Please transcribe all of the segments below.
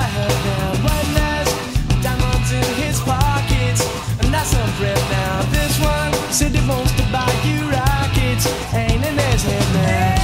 ahead now. One has diamonds in his pockets, and that's some bread now. This one said he wants to buy you rockets, ain't in his head now.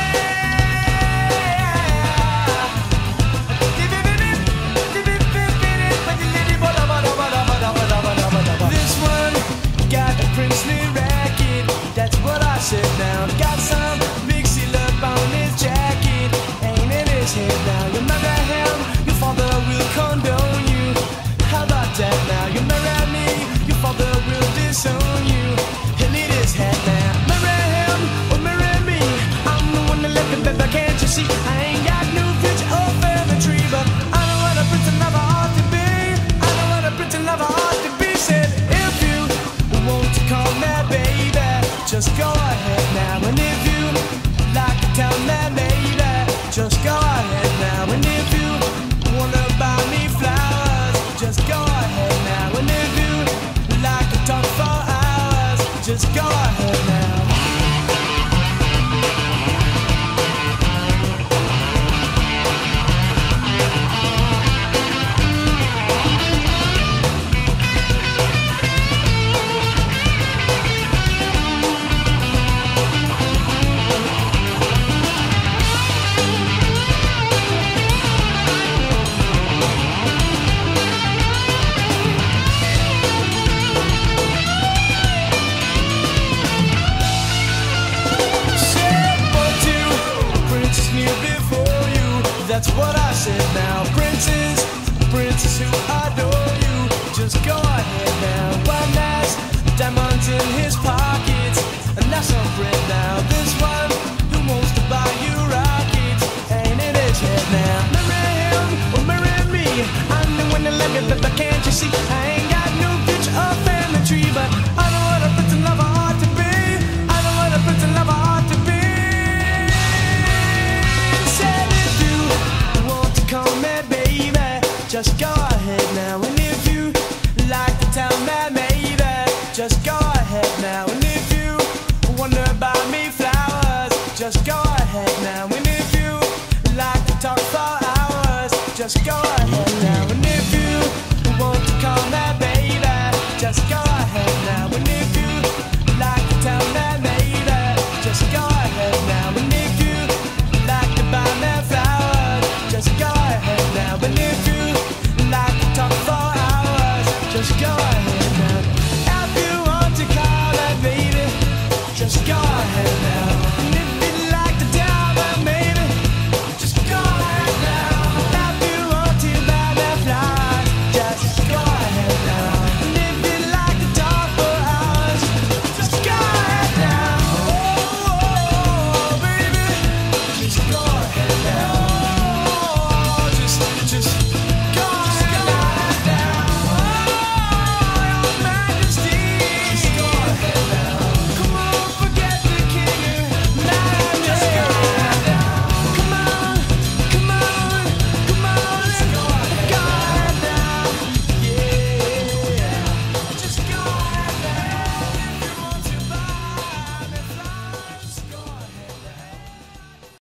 This one got a princely racket, that's what I said now. Got some big seal up on his jacket, ain't in his head now. You marry him, your father will condone you. How about that now? You marry me, your father will disown you. He'll eat his head now. Marry him or marry me, I'm the one that left it, baby, can't you see? I ain't got no picture or family tree, but I know what a prince lover ought to be. I know what a prince lover ought to be. Said if you want to call me baby, just go ahead now. And if you like to tell me baby, just go ahead now. And if you wanna buy me flowers, just go ahead now. And if you like to talk for hours, just go ahead now. That's what I said now. Princes, princes who adore you, just go ahead now. One has diamonds in his pockets, and that's some bread now. This one who wants to buy you rockets, ain't in his head now. Marry him or marry me, I'm the one that left it, but can't you see? I ain't got no picture or family tree, but I know what a prince and lover ought to be. I know what a prince and lover ought to be. Call me baby, just go ahead now. And if you like to tell me maybe, just go ahead now. And if you wanna buy me flowers, just go ahead now. And if you like to talk for hours, just go ahead now. And if you want to call me